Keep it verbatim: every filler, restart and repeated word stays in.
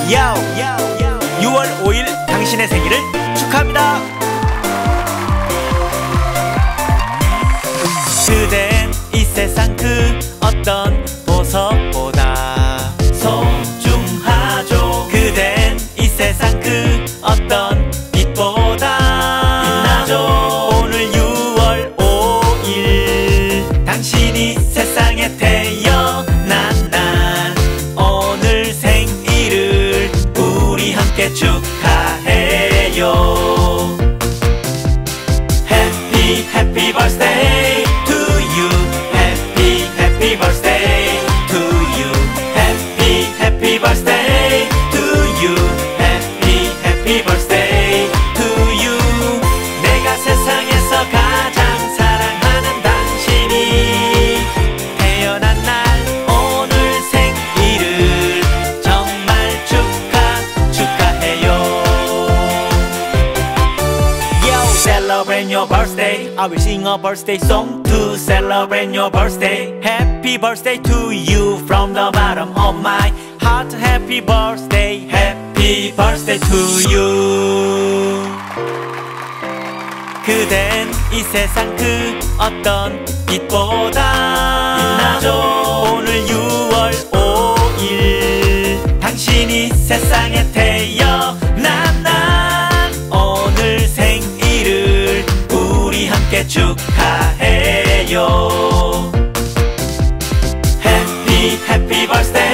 야오 유월 오일 당신의 생일을 축하합니다. 그댄 이 세상 그 어떤 보석보다 소중하죠. 그댄 이 세상 그 어떤 빛보다 빛나죠. 오늘 유월 오일 당신이 세상에 태어난 날, 오늘 생일을 우리 함께 축하해요. Happy Happy Birthday to you. Happy Happy Birthday to you. Happy Happy Birthday to you. Happy Happy Birthday to you. 내가 세상에서 가장 사랑하는 당신이 태어난 날, 오늘 생일을 정말 축하 축하해요. Yo, celebrate your birthday. I will sing a birthday song to celebrate your birthday. Happy birthday to you from the bottom of my heart. Happy birthday, happy birthday to you. 그댄 이 세상 그 어떤 빛보다 빛나죠. 오늘 유월 오일 당신이 세상에 태어난 날, 오늘 생일을 우리 함께 축하해요. Happy Happy Birthday